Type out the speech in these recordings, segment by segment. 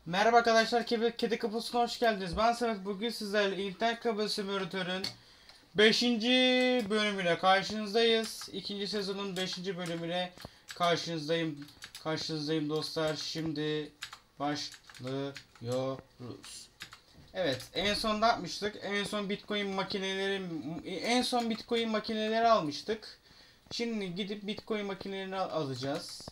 Merhaba arkadaşlar, Kedi Kapısı'na hoş geldiniz. Ben Samet. Bugün sizlerle internet kafe simülatörün 5. bölümüyle karşınızdayız. 2. sezonun 5. bölümüyle karşınızdayım dostlar. Şimdi başlıyoruz. Evet, en son ne yapmıştık? En son Bitcoin makineleri almıştık. Şimdi gidip Bitcoin makinelerini alacağız.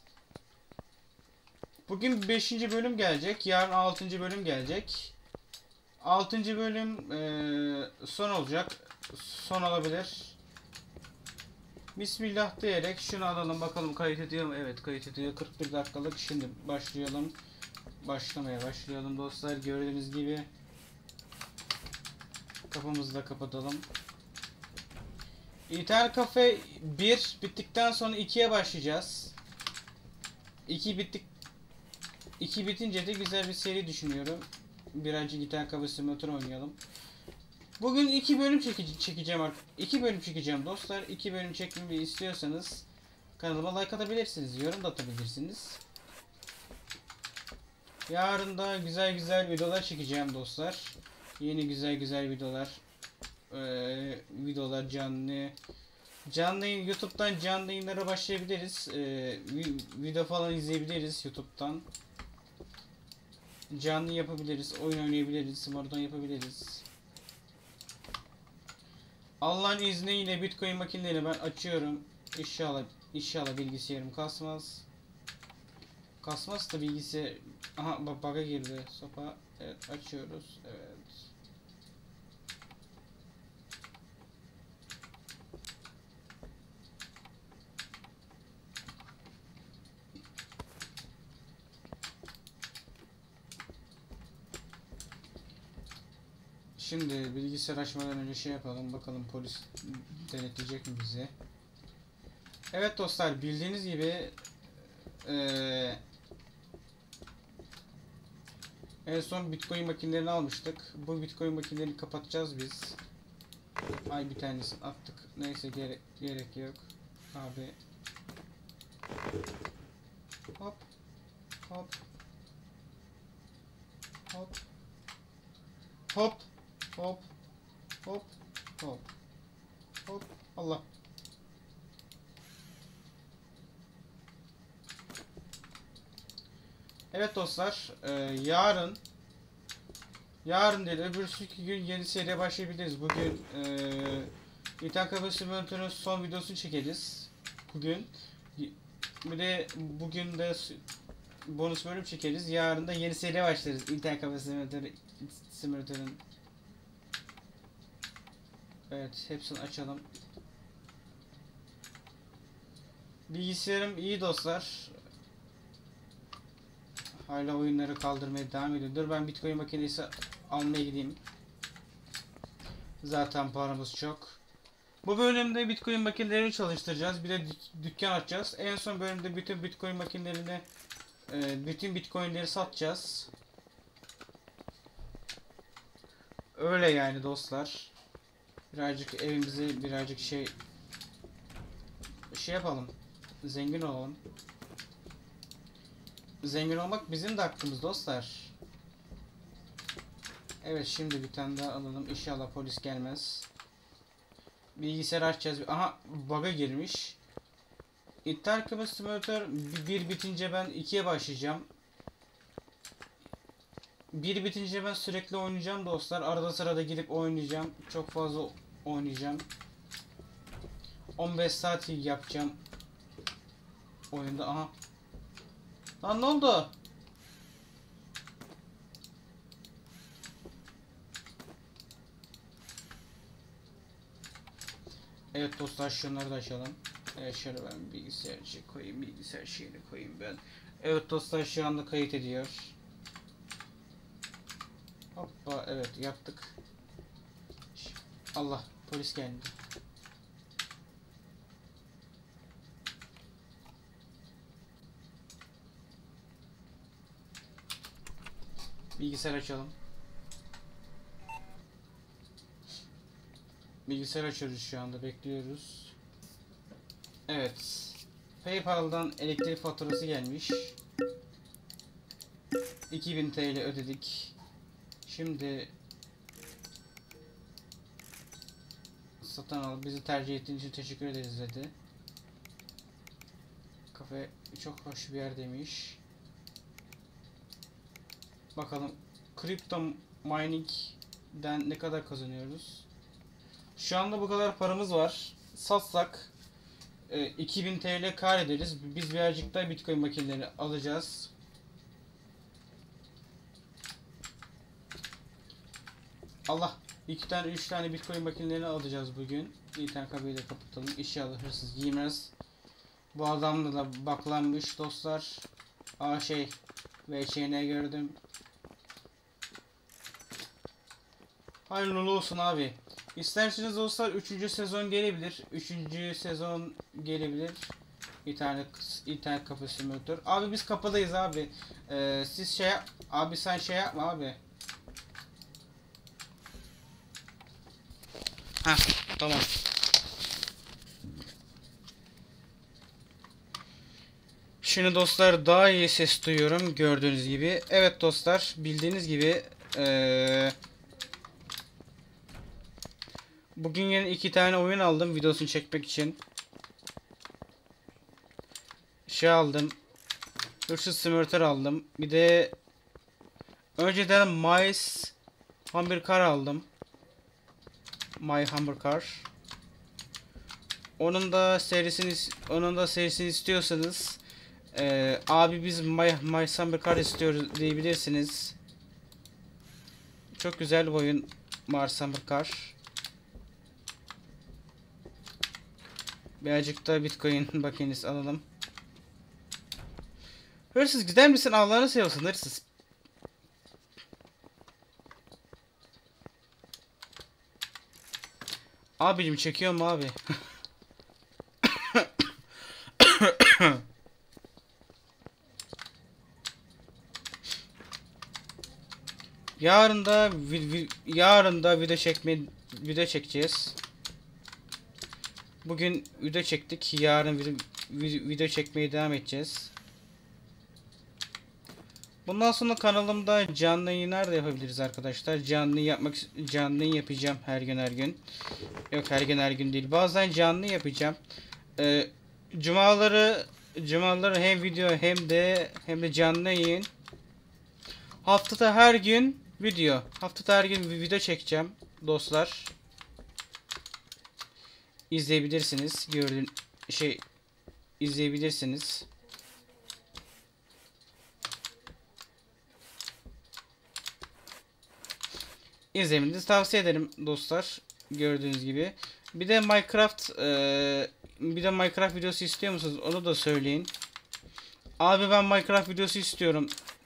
Bugün 5. bölüm gelecek. Yarın 6. bölüm gelecek. 6. bölüm son olacak. Son olabilir. Bismillah diyerek şunu alalım bakalım, kayıt ediyor mu? Evet, kayıt ediyor. 41 dakikalık. Şimdi başlayalım. Başlamaya başlayalım dostlar. Gördüğünüz gibi kapımızı da kapatalım. İnternet kafe 1 bittikten sonra 2'ye başlayacağız. 2 bittik 2 bitince de güzel bir seri düşünüyorum. Birazcık internet kafe simülatör oynayalım. Bugün 2 bölüm çekeceğim artık. 2 bölüm çekeceğim dostlar. 2 bölüm çekmemi istiyorsanız kanalıma like atabilirsiniz, yorum da atabilirsiniz. Yarın da güzel videolar çekeceğim dostlar. Yeni güzel videolar. Videolar canlı yayın, YouTube'dan canlı yayınlara başlayabiliriz. Video falan izleyebiliriz YouTube'dan. Canlı yapabiliriz, oyun oynayabiliriz, oradan yapabiliriz. Allah'ın izniyle Bitcoin makineleri ben açıyorum. İnşallah bilgisayarım kasmaz. Kasmaz da bilgisayar. Aha bak, bug'a girdi sopa. Evet, açıyoruz. Evet. Şimdi bilgisayar açmadan önce şey yapalım, bakalım polis denetleyecek mi bizi? Evet dostlar, bildiğiniz gibi en son Bitcoin makinelerini almıştık. Bu Bitcoin makinelerini kapatacağız biz. Ay, bir tanesini attık. Neyse, gerek yok. Abi. Hop. Hop. Hop. Hop. Hop. Hop. Hop. Hop. Allah. Evet dostlar, yarın değil öbürsü gün yeni seriye başlayabiliriz. Bugün İnternet Kafe Simülatör'ün son videosunu çekeriz. Bugün bir de bugün de bonus bölüm çekeriz. Yarın da yeni seriye başlarız. İnternet Kafe Simülatör'ün. Evet, hepsini açalım. Bilgisayarım iyi dostlar. Hala oyunları kaldırmaya devam ediyor. Dur, ben Bitcoin makinesi almaya gideyim. Zaten paramız çok. Bu bölümde Bitcoin makinelerini çalıştıracağız. Bir de dükkan açacağız. En son bölümde bütün Bitcoin makinelerini, bütün Bitcoinleri satacağız. Öyle yani dostlar. Birazcık evimize şey yapalım. Zengin olalım. Zengin olmak bizim de hakkımız dostlar. Evet, şimdi bir tane daha alalım. İnşallah polis gelmez. Bilgisayarı açacağız. Aha, bug'a girmiş. İnternet Kafe Simülatör 1 bitince ben 2'ye başlayacağım. 1 bitince ben sürekli oynayacağım dostlar. Arada sırada gidip oynayacağım. Çok fazla oynayacağım. 15 saat yapacağım oyunda. Aha. Lan ne oldu? Evet dostlar, şunları da açalım. Evet, şöyle ben bilgisayar şeyini koyayım ben. Evet dostlar, şu anda kayıt ediyor. Hoppa, evet yaptık. Allah, polis geldi. Bilgisayar açalım. Bilgisayar açıyoruz, şu anda bekliyoruz. Evet. PayPal'dan elektrik faturası gelmiş. 2000 TL ödedik. Şimdi satın al. Bizi tercih ettiğiniz için teşekkür ederiz dedi. Kafe çok hoş bir yer demiş. Bakalım kripto mining'den ne kadar kazanıyoruz? Şu anda bu kadar paramız var. Satsak 2000 TL kar ederiz. Biz birazcık daha Bitcoin makineleri alacağız. Allah, 2 tane 3 tane Bitcoin makinelerini alacağız bugün. İnternet kafeyi de kapatalım. İnşallah hırsız giymez. Bu adamla da baklanmış dostlar. VÇN gördüm. Hayırlı olsun abi. İsterseniz dostlar 3. sezon gelebilir. 3. sezon gelebilir. İnternet kafe simülatör. Abi biz kapıdayız abi. Siz abi sen yapma abi. Ha tamam. Şimdi dostlar daha iyi ses duyuyorum gördüğünüz gibi. Evet dostlar, bildiğiniz gibi bugün yine 2 tane oyun aldım videosunu çekmek için. Aldım. Hırsız simülatör aldım. Bir de önceden Hamburger Car aldım. My Hamburger Car. Onun da serisini istiyorsanız abi biz My Hamburger Car istiyoruz diyebilirsiniz. Çok güzel bir oyun My Hamburger Car. Birazcık da Bitcoin makinesi alalım. Hırsız gider misin? Allah'ını seversen hırsız. Abicim çekiyor mu abi? Yarın da video çekeceğiz. Bugün video çektik. Yarın video çekmeye devam edeceğiz. Bundan sonra kanalımda canlı yayınlar da yapabiliriz arkadaşlar. Canlı yayın yapacağım her gün. Yok, her gün değil. Bazen canlı yapacağım. Cumaları hem video hem de canlı yayın. Haftada her gün video. Video çekeceğim dostlar. İzleyebilirsiniz. İzleyebilirsiniz. İzlemenizi tavsiye ederim dostlar. Gördüğünüz gibi. Bir de Minecraft videosu istiyor musunuz? Onu da söyleyin. Abi ben Minecraft videosu istiyorum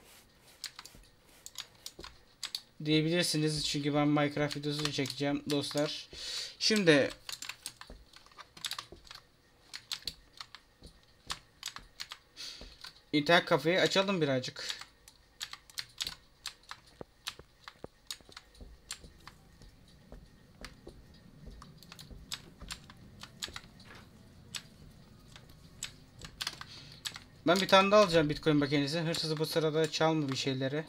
diyebilirsiniz. Çünkü ben Minecraft videosu çekeceğim dostlar. Şimdi internet kafeyi açalım birazcık. Ben bir tane daha alacağım Bitcoin makinesi. Hırsızı bu sırada çalma bir şeyleri.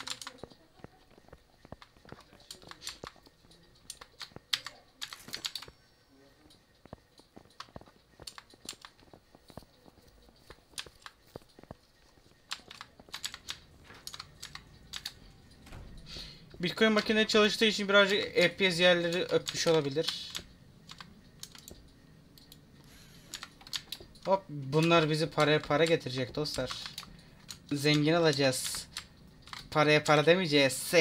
Bitcoin makine çalıştığı için birazcık FPS yerleri öpmüş olabilir. Hop, bunlar bizi para getirecek dostlar. Zengin olacağız. Paraya para demeyeceğiz.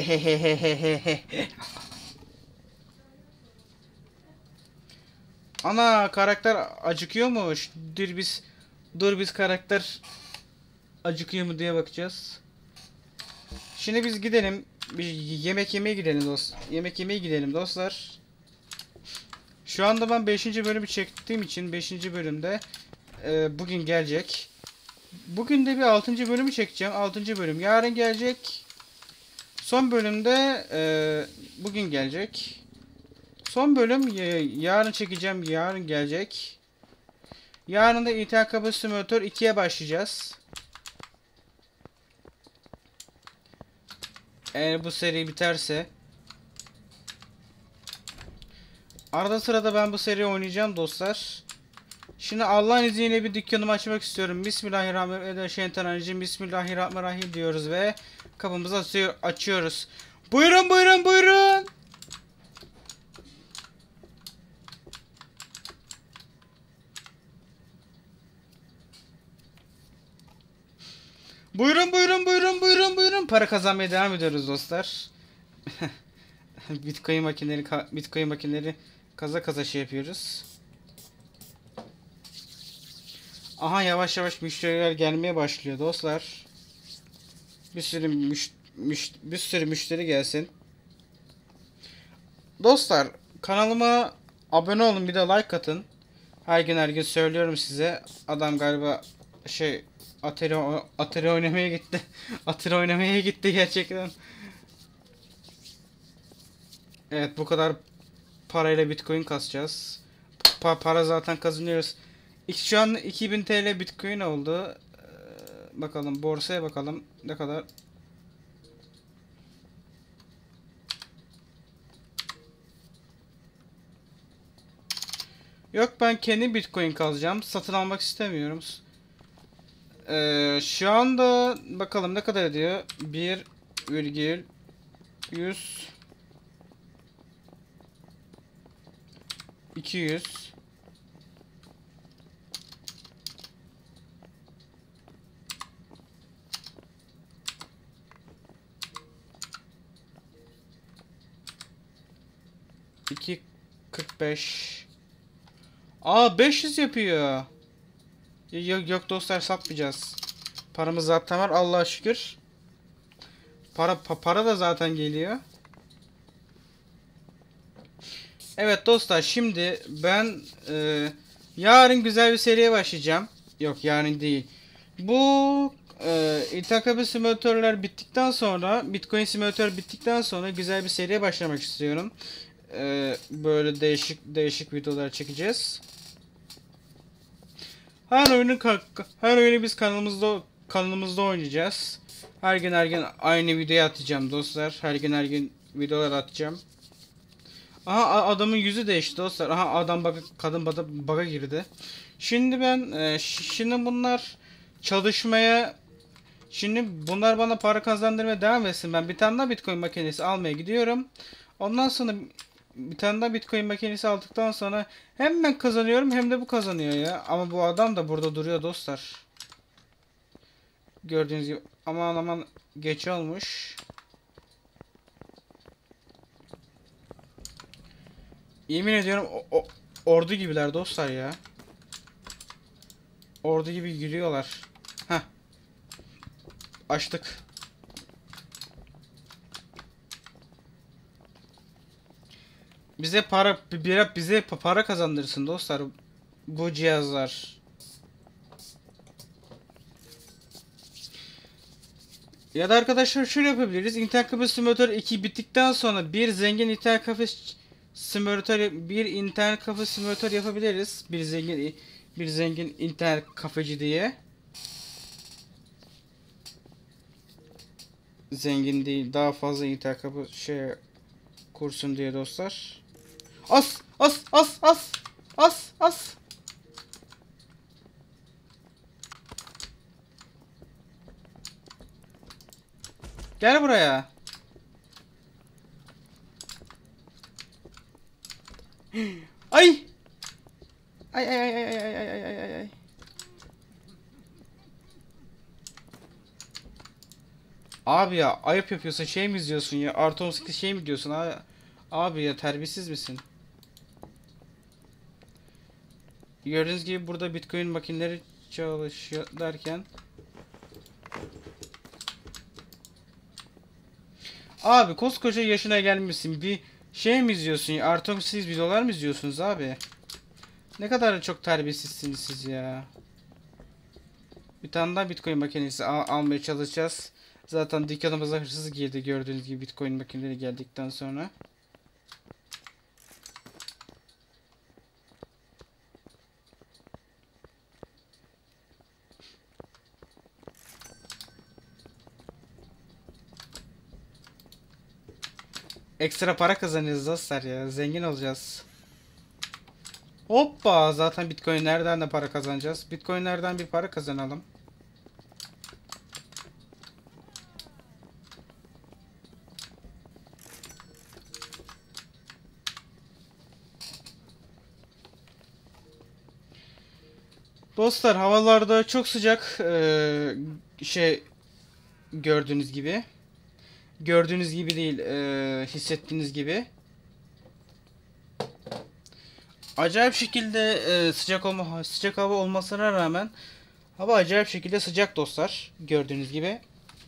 Ana, karakter acıkıyormuş. Dur biz karakter acıkıyor mu diye bakacağız. Şimdi biz gidelim. Bir yemek yemeye gidelim dostlar. Şu anda ben 5. bölümü çektiğim için 5. bölümde bugün gelecek. Bugün de bir 6. bölümü çekeceğim. 6. bölüm yarın gelecek. Son bölümde bugün gelecek. Son bölüm yarın çekeceğim. Yarın gelecek. Yarın da internet kafe simülatör 2'ye başlayacağız. Eğer bu seri biterse. Arada sırada ben bu seriyi oynayacağım dostlar. Şimdi Allah'ın izniyle bir dükkanımı açmak istiyorum. Bismillahirrahmanirrahim. Bismillahirrahmanirrahim diyoruz ve kapımızı açıyoruz. Buyurun buyurun buyurun. Buyurun buyurun buyurun buyurun buyurun. Para kazanmaya devam ediyoruz dostlar. Bitcoin makineleri kaza kaza şey yapıyoruz. Aha yavaş yavaş müşteriler gelmeye başlıyor dostlar. Bir sürü müşteri gelsin. Dostlar kanalıma abone olun, bir de like atın. Her gün söylüyorum size. Adam galiba Atari oynamaya gitti. Atari oynamaya gitti gerçekten. Evet, bu kadar parayla Bitcoin kasacağız. Para zaten kazanıyoruz. Şu an 2000 TL Bitcoin oldu. Bakalım borsaya bakalım ne kadar. Yok, ben kendi Bitcoin kazacağım. Satın almak istemiyorum. Şu anda bakalım ne kadar ediyor. 1,100 200 2,45. 500 yapıyor. Yok dostlar, satmayacağız. Paramız zaten var Allah'a şükür. Para da zaten geliyor. Evet dostlar, şimdi ben yarın güzel bir seriye başlayacağım. Yok, yarın değil. Bu İTKB simülatörler bittikten sonra, Bitcoin simülatör bittikten sonra güzel bir seriye başlamak istiyorum. Böyle değişik videolar çekeceğiz. Her oyunu biz kanalımızda oynayacağız. Her gün aynı videoyu atacağım dostlar. Her gün videolar atacağım. Aha, adamın yüzü değişti dostlar. Aha, kadın bug'a girdi. Şimdi şimdi bunlar bana para kazandırmaya devam etsin. Ben bir tane daha Bitcoin makinesi almaya gidiyorum. Ondan sonra bir tane daha Bitcoin makinesi aldıktan sonra hem ben kazanıyorum hem de bu kazanıyor ya. Ama bu adam da burada duruyor dostlar. Gördüğünüz gibi aman aman geç olmuş. Yemin ediyorum ordu gibiler dostlar ya. Ordu gibi yürüyorlar. Heh. Açtık. Bize para kazandırsın dostlar bu cihazlar. Ya da arkadaşlar şöyle yapabiliriz. İnternet kafe simülatör 2 bittikten sonra bir internet kafe simülatör yapabiliriz. Bir zengin internet kafeci diye. Zengin değil, daha fazla internet kafe kursun diye dostlar. As as as as as as. Gel buraya. Ay. Ay ay ay ay ay ay ay ay ay. Abi ya, ayıp yapıyorsun, şey mi izliyorsun ya? Artı 18 şey mi diyorsun abi? Abi ya, terbiyesiz misin? Gördüğünüz gibi burada Bitcoin makineleri çalışıyor derken. Abi koskoca yaşına gelmişsin, bir şey mi izliyorsun ya? Artı 18 videolar mı izliyorsunuz abi? Ne kadar çok terbiyesizsiniz siz ya. Bir tane daha Bitcoin makinesi almaya çalışacağız. Zaten dükkanımıza hırsız girdi gördüğünüz gibi Bitcoin makineleri geldikten sonra. Ekstra para kazanacağız dostlar ya. Zengin olacağız. Hoppa, zaten Bitcoin'lerden de para kazanacağız. Bitcoin'lerden bir para kazanalım. Dostlar, havalarda çok sıcak. Şey, gördüğünüz gibi. Gördüğünüz gibi değil, hissettiğiniz gibi. Acayip şekilde sıcak hava olmasına rağmen hava acayip şekilde sıcak dostlar. Gördüğünüz gibi.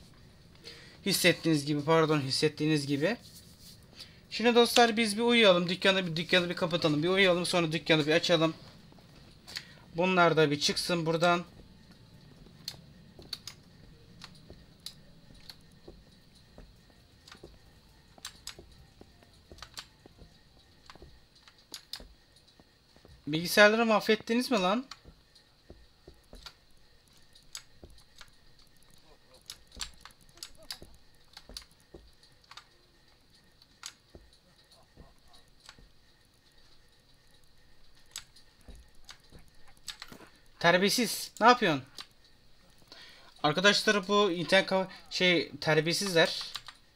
Hissettiğiniz gibi. Şimdi dostlar biz bir uyuyalım. Dükkanı bir kapatalım. Bir uyuyalım, sonra dükkanı bir açalım. Bunlar da bir çıksın buradan. Bilgisayarları mahvettiniz mi lan? Terbiyesiz. Ne yapıyorsun? Arkadaşlar bu terbiyesizler.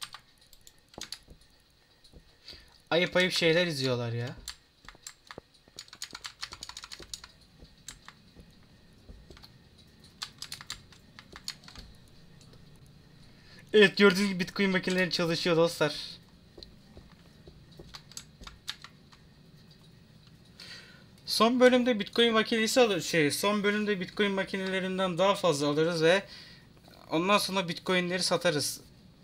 Ayıp şeyler izliyorlar ya. Evet, gördüğünüz gibi Bitcoin makineleri çalışıyor dostlar. Son bölümde Bitcoin makinelerinden daha fazla alırız ve ondan sonra Bitcoin'leri satarız.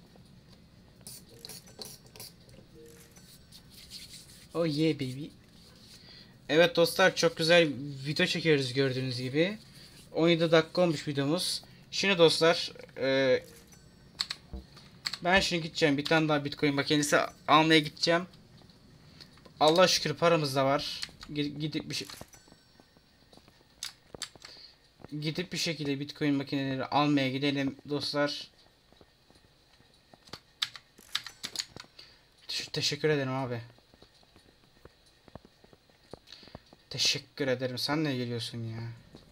Oh yeah baby. Evet dostlar, çok güzel video çekiyoruz gördüğünüz gibi. 17 dakika olmuş videomuz. Şimdi dostlar, ben şimdi gideceğim, bir tane daha Bitcoin makinesi almaya gideceğim. Allah şükür paramız da var. Gidip bir şekilde Bitcoin makineleri almaya gidelim dostlar. Teşekkür ederim abi. Teşekkür ederim. Sen ne geliyorsun ya?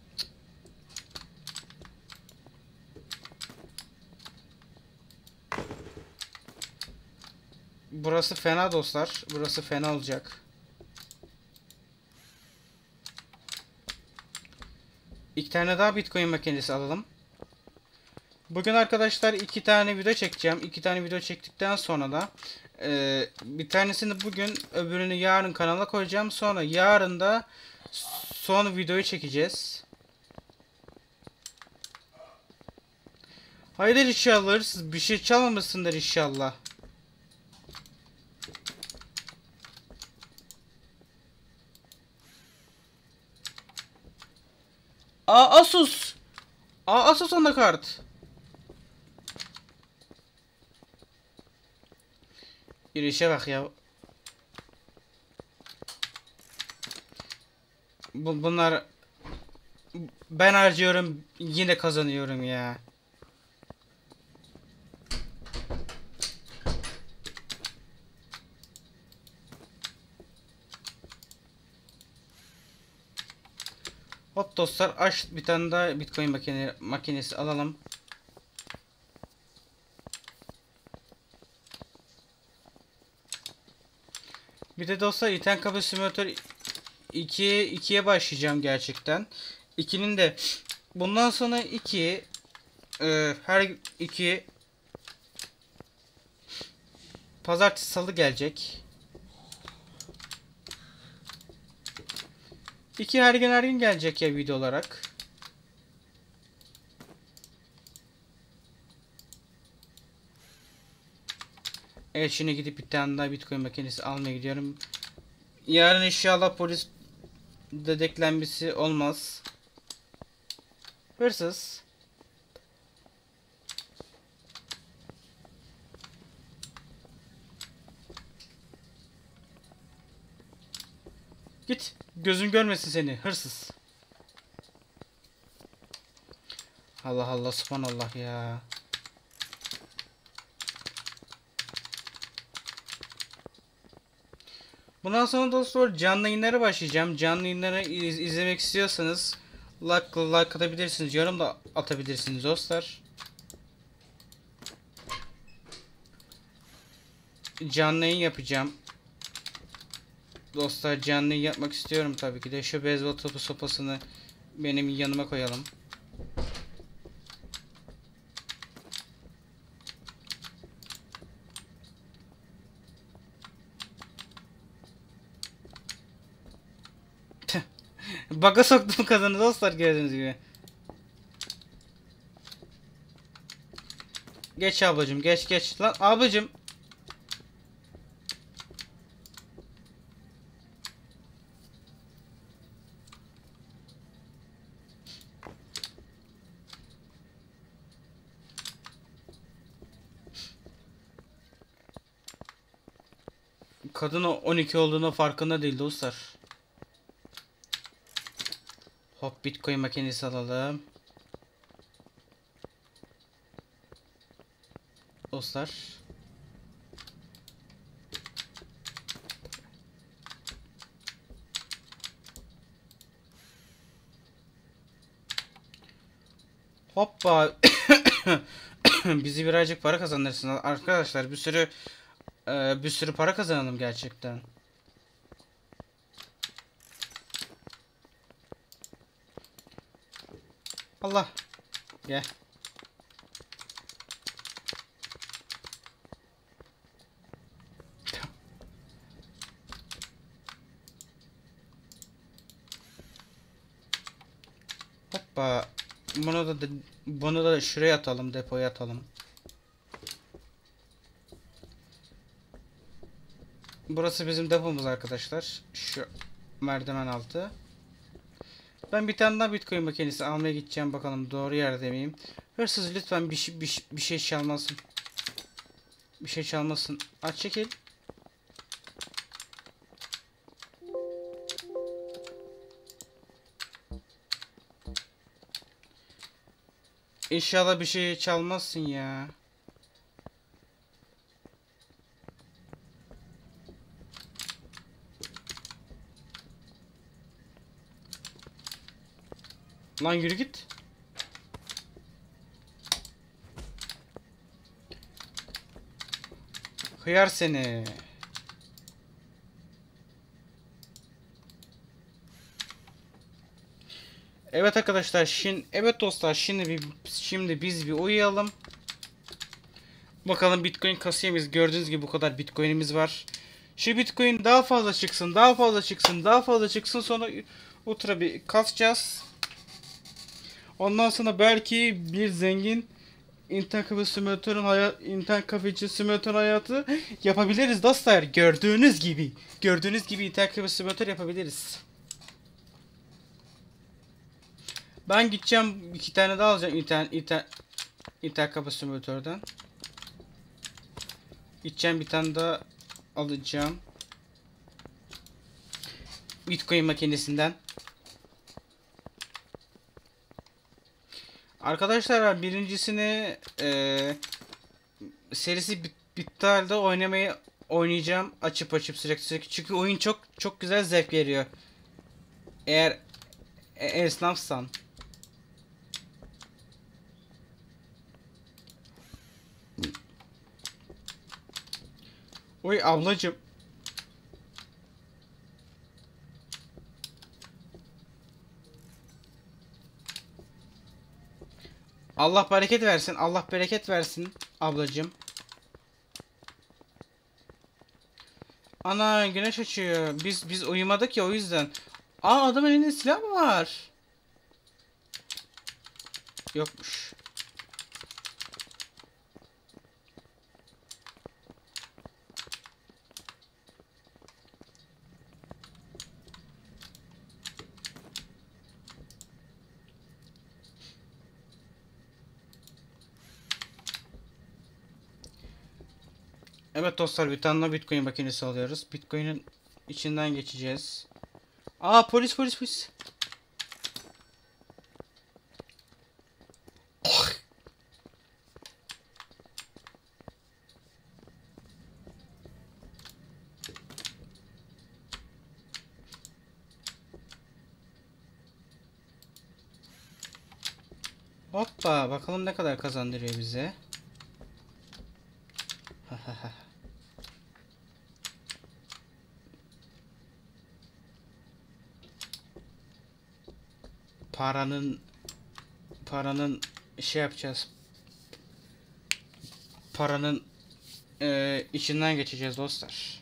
Burası fena dostlar. Burası fena olacak. İki tane daha Bitcoin makinesi alalım. Bugün arkadaşlar iki tane video çekeceğim. İki tane video çektikten sonra da bir tanesini bugün, öbürünü yarın kanala koyacağım. Sonra yarın da son videoyu çekeceğiz. Hayırdır inşallah. Siz bir şey çalmamışsındır inşallah. Asus. Asus anakart. Yürüyüşe bak ya. Bunlar ben harcıyorum, yine kazanıyorum ya. Hop dostlar, bir tane daha Bitcoin makinesi alalım. Bir de dostlar İten Kabul Simulator 2'ye başlayacağım gerçekten. 2'nin de bundan sonra her 2 pazartesi salı gelecek. 2 her gün gelecek ya video olarak. Evet, şimdi gidip bir tane daha Bitcoin makinesi almaya gidiyorum. Yarın inşallah polis dedeklenmesi olmaz. Hırsız. Git. Gözüm görmesin seni. Hırsız. Allah Allah, subhanallah ya. Bundan sonra dostlar canlı yayınlara başlayacağım. Canlı yayınları izlemek istiyorsanız like atabilirsiniz, yorum da atabilirsiniz dostlar. Canlı yayın yapacağım. Dostlar canlı yayın yapmak istiyorum tabii ki de. Şu beyzbol topu sopasını benim yanıma koyalım. Baka soktum kadını dostlar, gördüğünüz gibi. Geç ablacım, geç lan ablacım. Kadın 12 olduğuna farkında değil dostlar. Hop, Bitcoin makinesi alalım. Dostlar. Hoppa. Bizi birazcık para kazanırsınız arkadaşlar. Bir sürü para kazanalım gerçekten. Allah. Gel. Hoppa. Bunu da şuraya atalım, depoya atalım. Burası bizim depomuz arkadaşlar. Şu merdiven altı. Ben bir tane daha Bitcoin makinesi almaya gideceğim, bakalım doğru yerde miyim? Hırsız lütfen bir şey çalmasın. Bir şey çalmasın. Aç, çekil. İnşallah bir şey çalmazsın ya. Lan yürü git. Hıyar seni. Evet arkadaşlar, evet dostlar, şimdi biz bir uyuyalım. Bakalım Bitcoin kasıyor muyuz? Gördüğünüz gibi bu kadar Bitcoin'imiz var. Şu Bitcoin daha fazla çıksın, daha fazla çıksın, daha fazla çıksın, sonra ultra bir kasacağız. Ondan sonra belki bir zengin internet kafeci simülatör hayatı yapabiliriz dostlar. Gördüğünüz gibi internet kafe simülatör yapabiliriz. Ben gideceğim, 2 tane daha alacağım internet kafe simülatörden. Gideceğim, bir tane daha alacağım. Bitcoin makinesinden. Arkadaşlar birincisini serisi bitti halde oynayacağım açıp sürekli, çünkü oyun çok güzel zevk veriyor. Eğer esnafsan. Oy ablacım. Allah bereket versin. Allah bereket versin ablacım. Ana, güneş açıyor. Biz uyumadık ya, o yüzden. Aa, adamın elinde silah mı var? Yokmuş. Evet dostlar, bir tane daha Bitcoin makinesi alıyoruz. Bitcoin'in içinden geçeceğiz. Aa, polis. Hoppa, bakalım ne kadar kazandırıyor bize. paranın şey yapacağız. Paranın içinden geçeceğiz dostlar.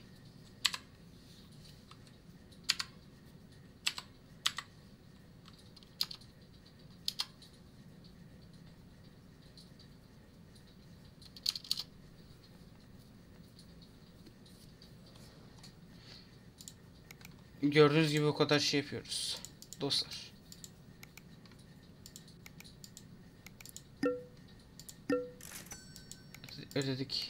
Gördüğünüz gibi o kadar şey yapıyoruz dostlar. Ödedik.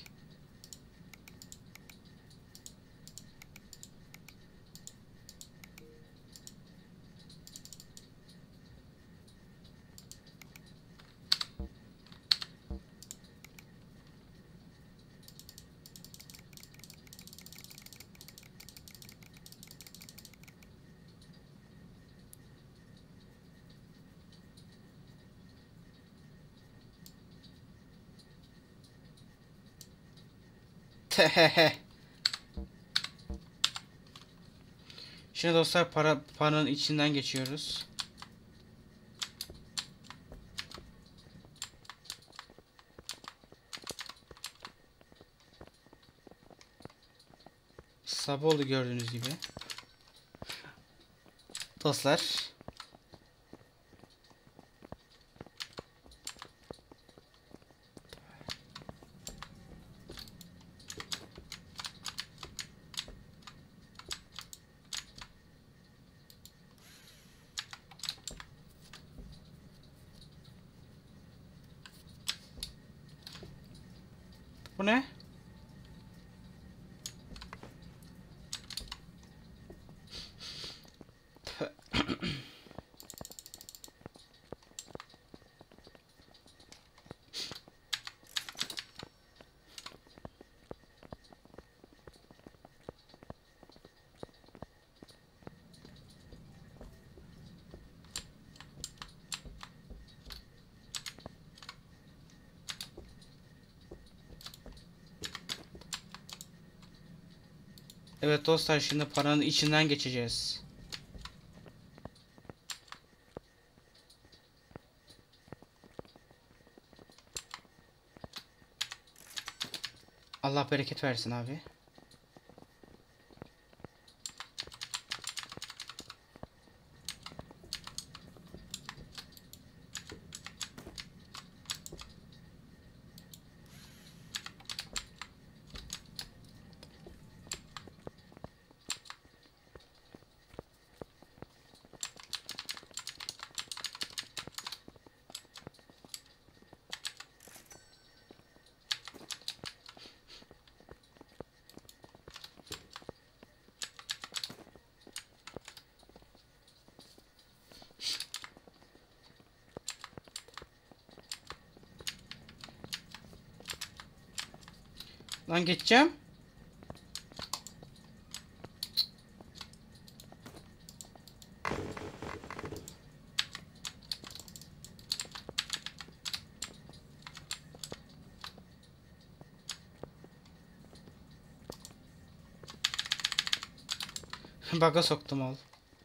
Şimdi dostlar paranın içinden geçiyoruz. Sabah oldu gördüğünüz gibi. Dostlar. Bu ne? Evet dostlar, şimdi paranın içinden geçeceğiz. Allah bereket versin abi. Lan geçeceğim. Bug'a soktum al.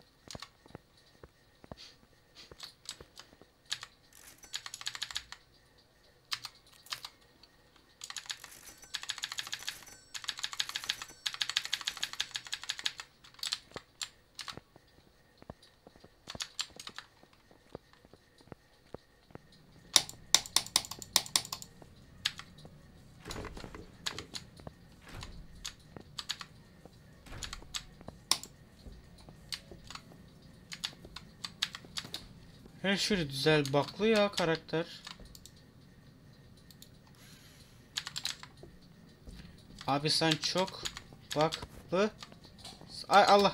Her şey güzel baklı ya karakter. Abi sen çok baklı. Ay Allah.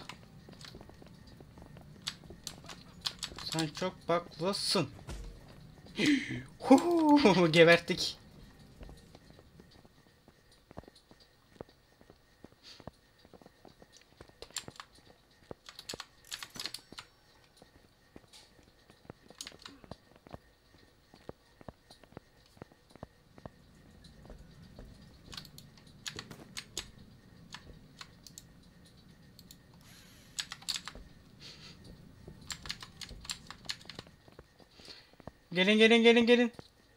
Sen çok baklısın. Geberttik. Gelin gelin gelin gelin.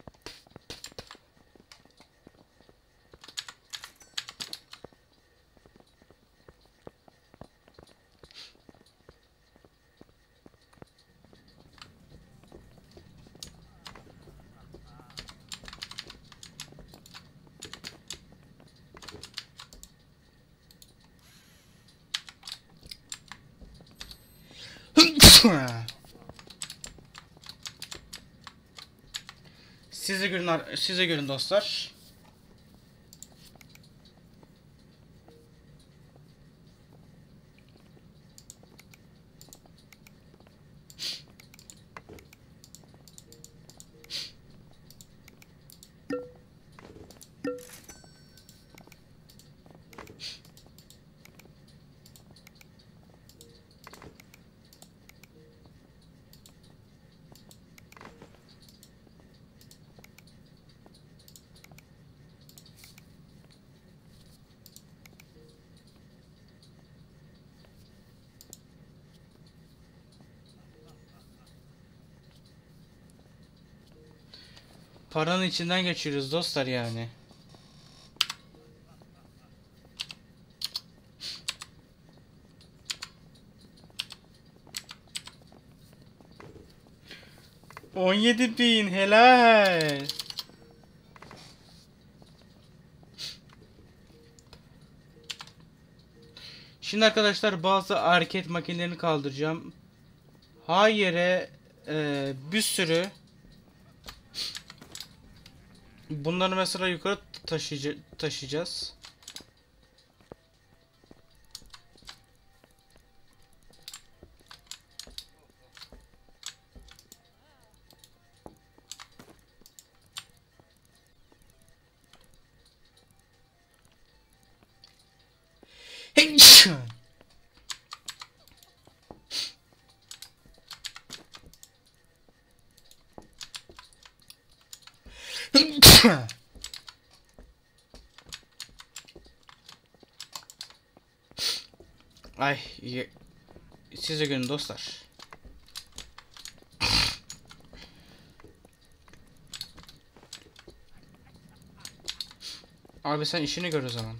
Size görün dostlar. Paranın içinden geçiyoruz dostlar yani. $17.000 helal. Şimdi arkadaşlar bazı arcade makinelerini kaldıracağım. Hayır, bir sürü bunları mesela yukarı taşıyacağız. Ay, size görün dostlar. Abi sen işini gör o zaman.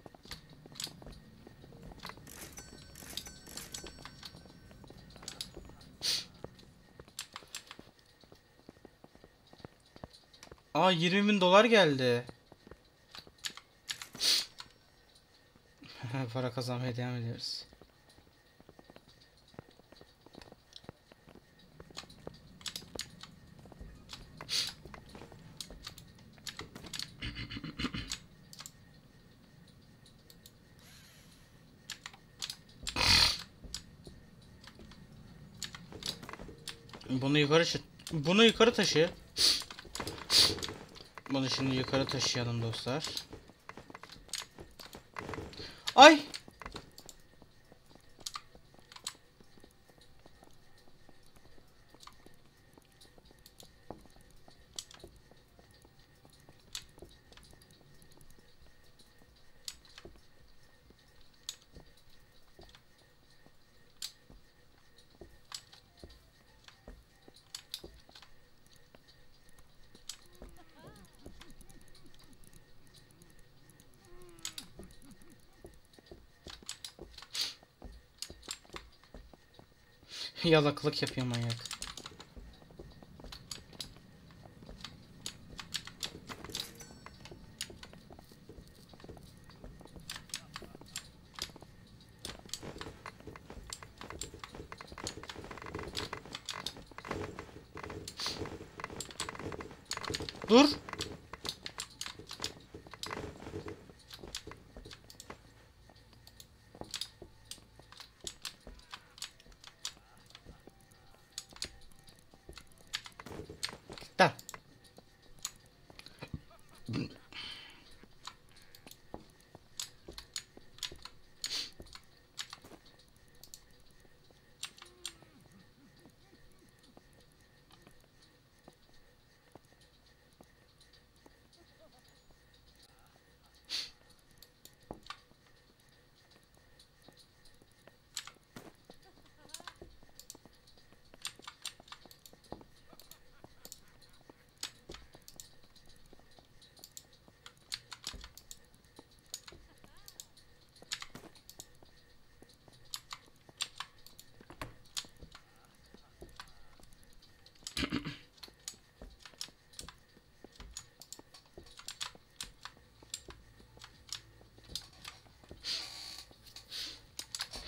Aa, $20.000 geldi. Para kazanmaya devam ediyoruz. Bunu yukarı taşı. Bunu şimdi yukarı taşıyalım dostlar. Ay! Yalaklık yapıyor manyak. Dur. Da.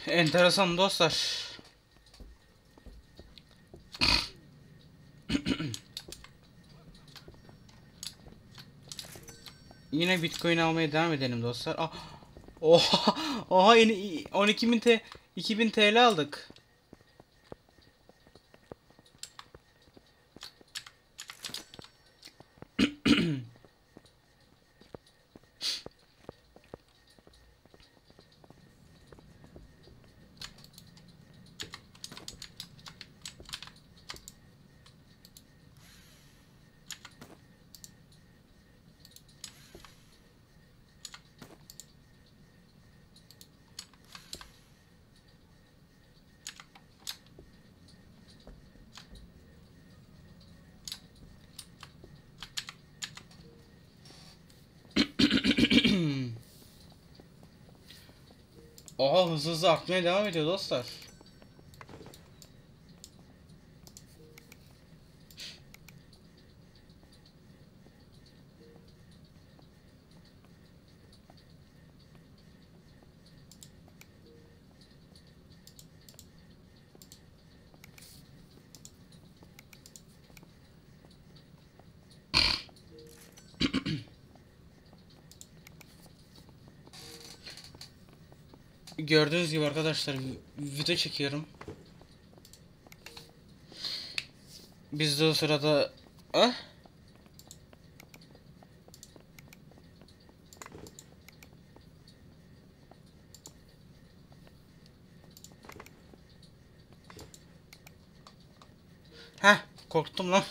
Enteresan dostlar. Yine Bitcoin almaya devam edelim dostlar. Ah, oha, oha yine 12.000 2000 TL aldık. Oha hızlı hızlı artmaya devam ediyor dostlar. Gördüğünüz gibi arkadaşlar video çekiyorum. Biz de o sırada ah? Heh, korktum lan.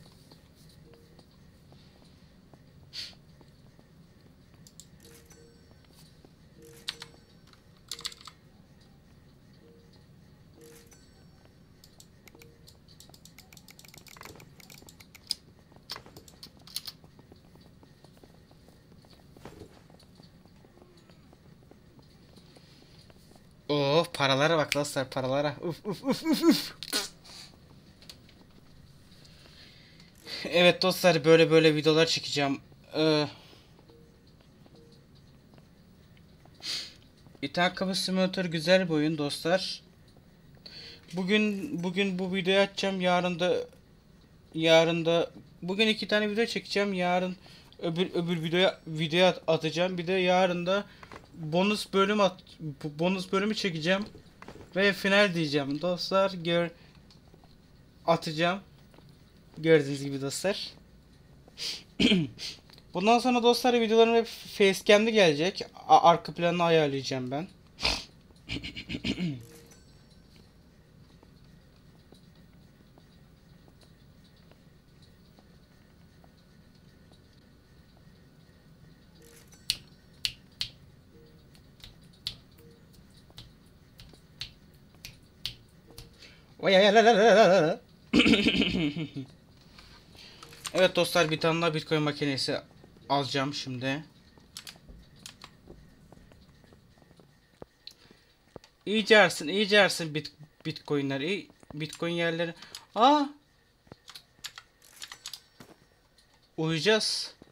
Oh paralara bak dostlar, paralara. Uf uf uf uf uf. Evet dostlar, böyle videolar çekeceğim. İthal Kapı Simulator güzel bir oyun dostlar. Bugün bu videoyu açacağım. Yarın da bugün 2 tane video çekeceğim. Yarın öbür videoya atacağım. Bir de yarın da bonus bölümü çekeceğim ve final diyeceğim. Dostlar atacağım. Gördüğünüz gibi dostlar. Bundan sonra dostlar videolarım hep facecam'de gelecek. Arka planını ayarlayacağım ben. Evet dostlar, bir tane daha Bitcoin makinesi alacağım şimdi. İyice artsın Bitcoin'ler. Bitcoin yerleri. Aa! Uyuyacağız.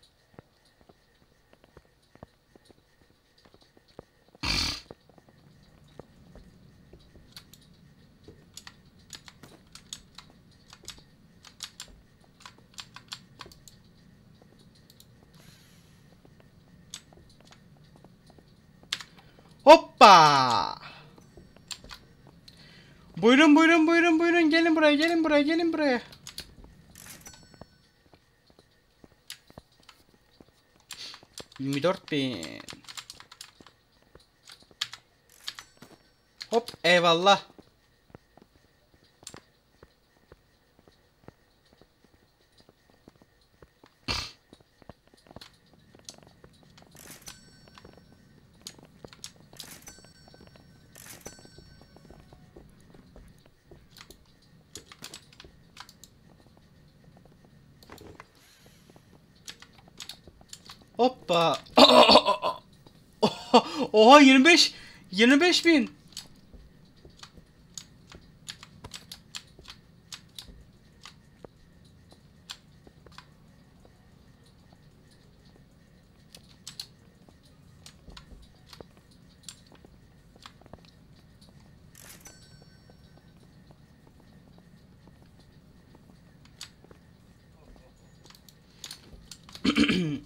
Hoppa! Buyurun, gelin buraya. $24.000. Hop, eyvallah. Hoppa. Oha 25 bin.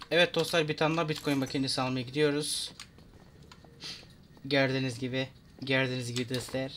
Evet dostlar, bir tane daha Bitcoin makinesi almaya gidiyoruz. Gördüğünüz gibi. Gördüğünüz gibi dostlar.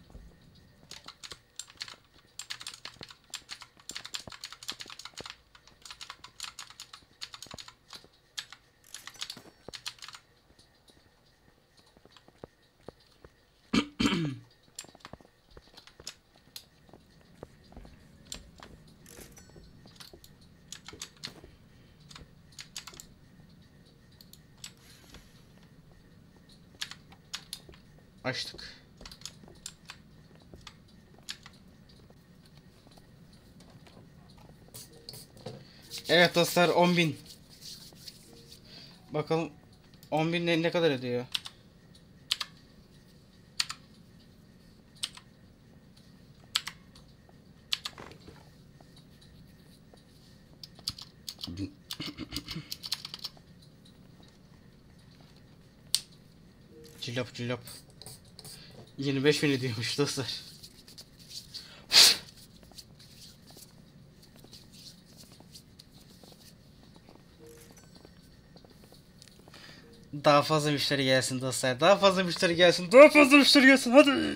Açtık. Evet dostlar, 10.000. Bakalım 10.000 ne kadar ediyor? Cillop cillop. 25.000 ediyormuş dostlar. Daha fazla müşteri gelsin dostlar. Daha fazla müşteri gelsin. Daha fazla müşteri gelsin. Hadi.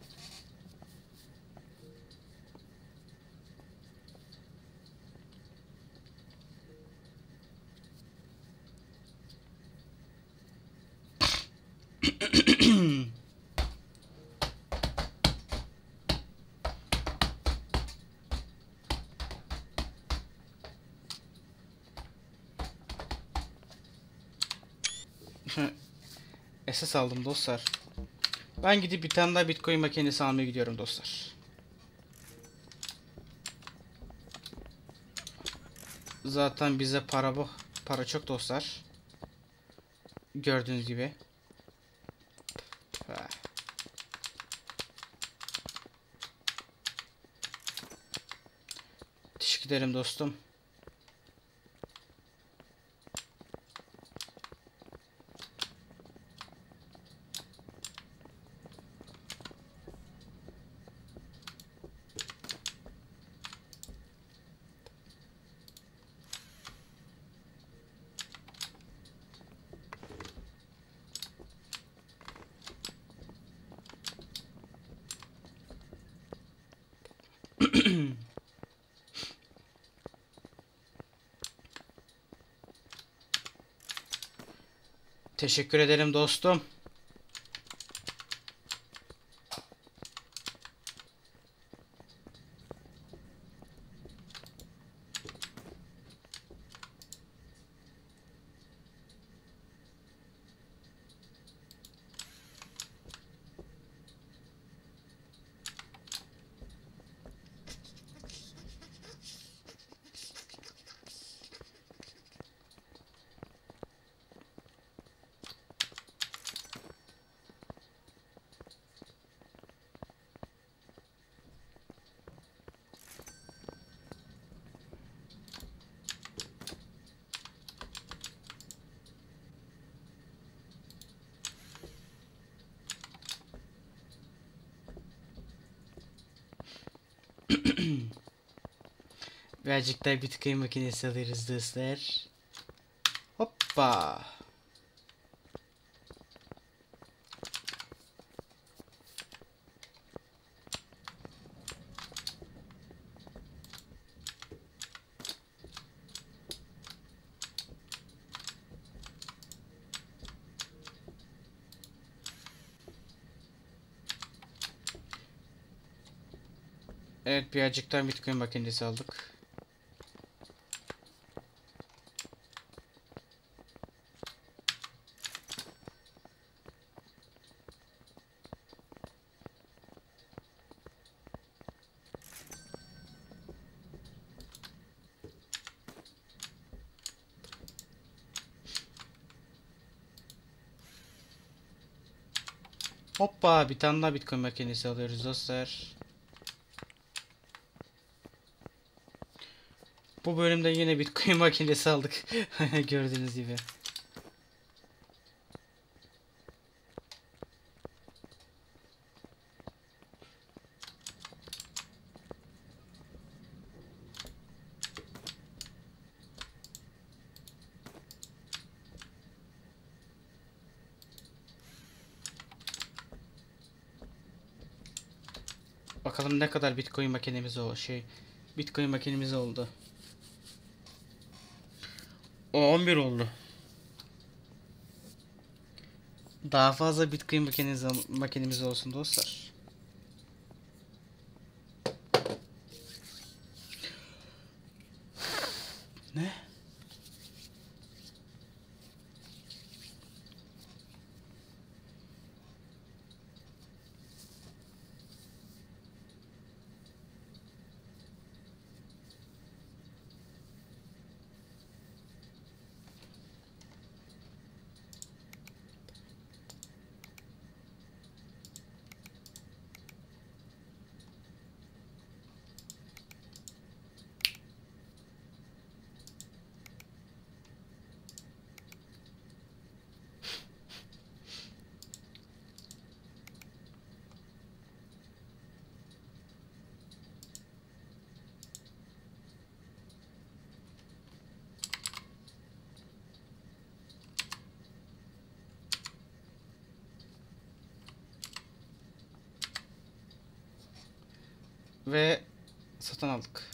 SS aldım dostlar. Ben gidip bir tane daha Bitcoin makinesi almaya gidiyorum dostlar. Zaten bize para bu. Para çok dostlar. Gördüğünüz gibi. Teşekkür ederim dostum. Teşekkür ederim dostum. Birazcık daha Bitcoin makinesi alırız dostlar. Hoppa. Evet, birazcık daha Bitcoin makinesi aldık. Hoppa, bir tane daha Bitcoin makinesi alıyoruz dostlar. Bu bölümde yine Bitcoin makinesi aldık. Gördüğünüz gibi. Bakalım ne kadar Bitcoin makinemiz Bitcoin makinemiz oldu. O 11 oldu. Daha fazla Bitcoin makinemiz olsun dostlar. Ne? Ve satın aldık.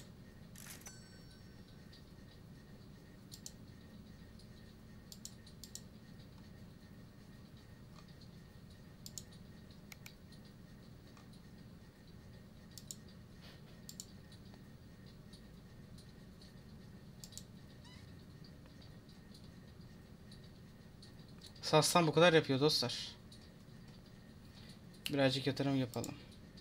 Satsam bu kadar yapıyor dostlar. Birazcık yatırım yapalım.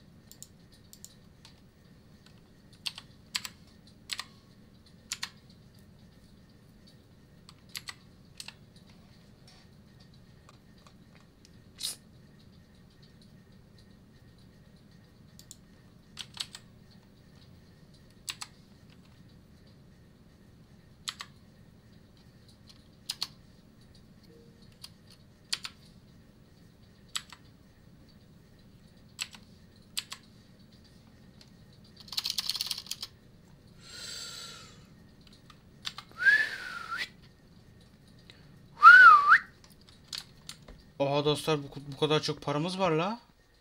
Oha dostlar, bu kadar çok paramız var la.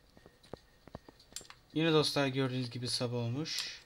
Yine dostlar gördüğünüz gibi sabah olmuş.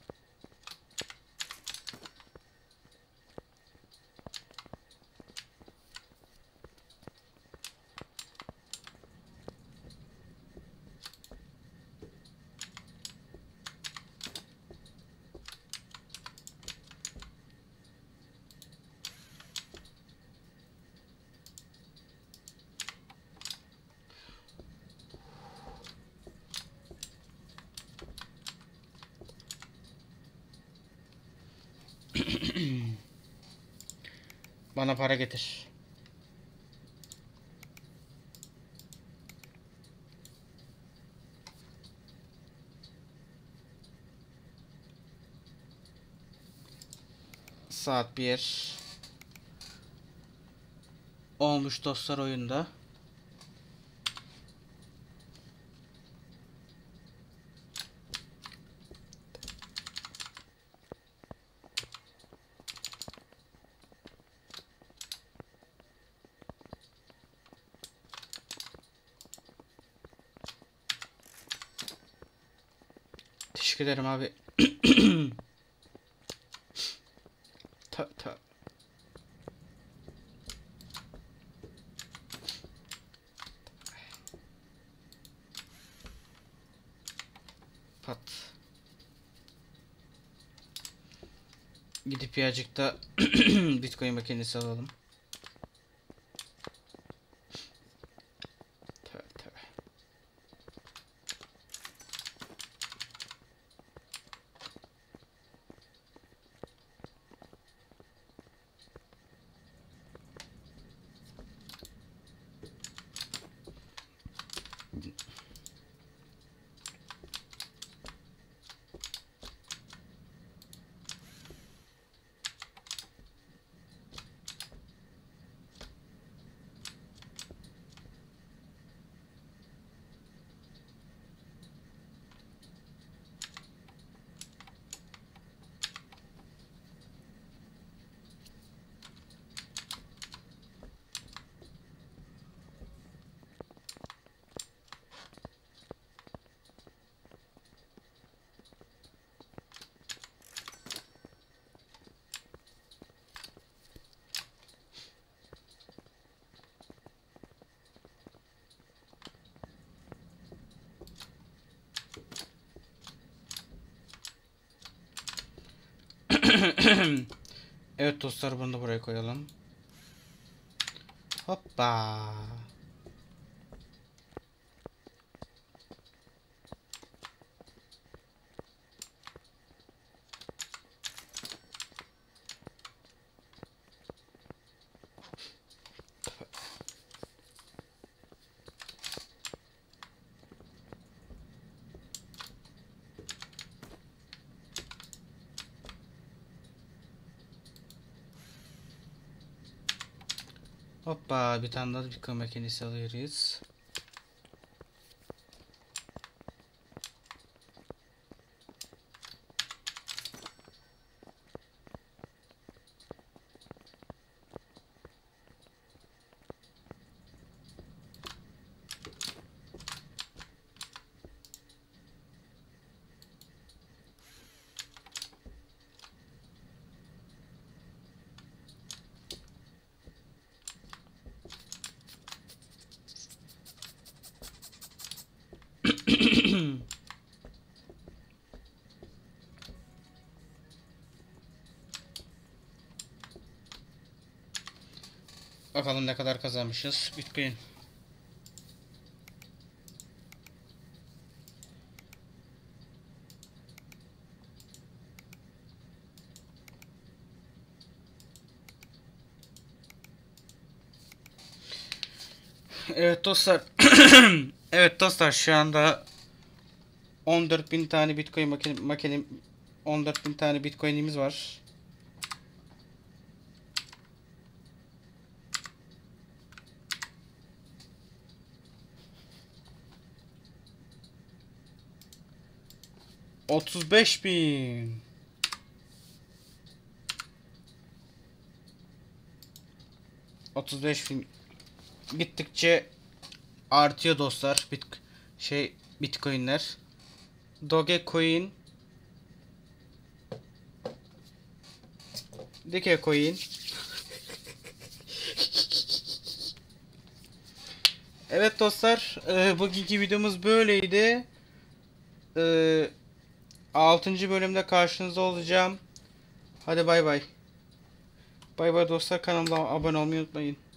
Bana para getir. Saat 1 olmuş dostlar oyunda. Teşekkür ederim abi. Ta. Pat. Gidip birazcık da Bitcoin makinesi alalım. Ta. Evet dostlar, bunu da buraya koyalım. Hoppa. Hoppa, bir tane daha Bitcoin makinesi alıyoruz. Bakalım ne kadar kazanmışız Bitcoin. Evet dostlar. Evet dostlar, şu anda 14.000 tane Bitcoin makine 14.000 tane Bitcoin'imiz var. $35.000. $35.000 gittikçe artıyor dostlar. Bitcoin'ler. Dogecoin, Dikecoin. Evet dostlar, bugünkü videomuz böyleydi. 6. bölümde karşınızda olacağım. Hadi bay bay. Bay bay dostlar, kanalıma abone olmayı unutmayın.